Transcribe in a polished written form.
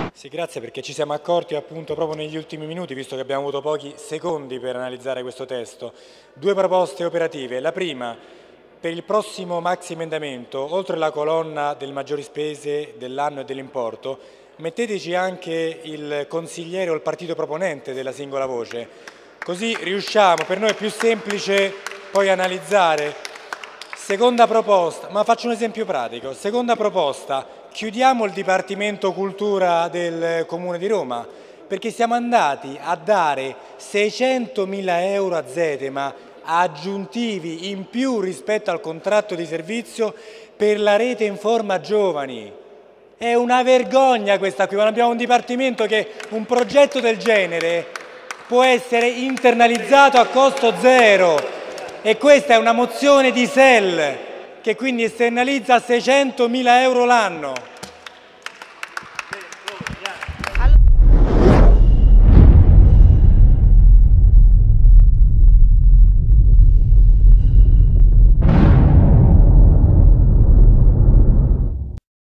Sì, grazie, perché ci siamo accorti appunto proprio negli ultimi minuti, visto che abbiamo avuto pochi secondi per analizzare questo testo. Due proposte operative. La prima, per il prossimo maxi emendamento, oltre alla colonna delle maggiori spese dell'anno e dell'importo, metteteci anche il consigliere o il partito proponente della singola voce, così riusciamo, per noi è più semplice poi analizzare. Seconda proposta, ma faccio un esempio pratico. Seconda proposta, chiudiamo il Dipartimento Cultura del Comune di Roma, perché siamo andati a dare 600.000 euro a Zetema aggiuntivi in più rispetto al contratto di servizio per la rete Informa Giovani. È una vergogna questa qui, quando abbiamo un dipartimento che un progetto del genere può essere internalizzato a costo zero. E questa è una mozione di SEL che quindi esternalizza 600.000 euro l'anno.